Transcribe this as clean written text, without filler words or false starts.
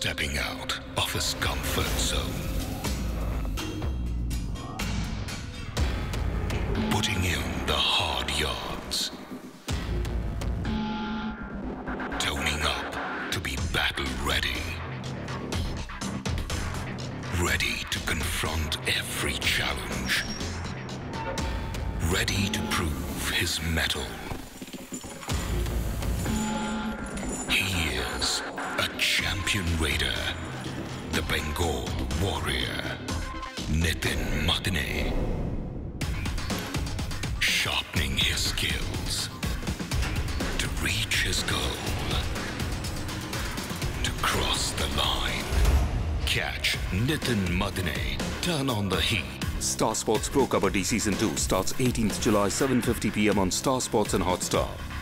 stepping out of his comfort zone, putting in the hard yards, toning up to be battle ready, ready to confront every challenge, ready to prove his mettle. He is a champion raider, the Bengal Warrior, Nitin Madane, sharpening his skills to reach his goal, to cross the line. Catch Nitin Madane, turn on the heat. Star Sports Pro Kabaddi Season 2 starts 18th July, 7:50 p.m. on Star Sports and Hotstar.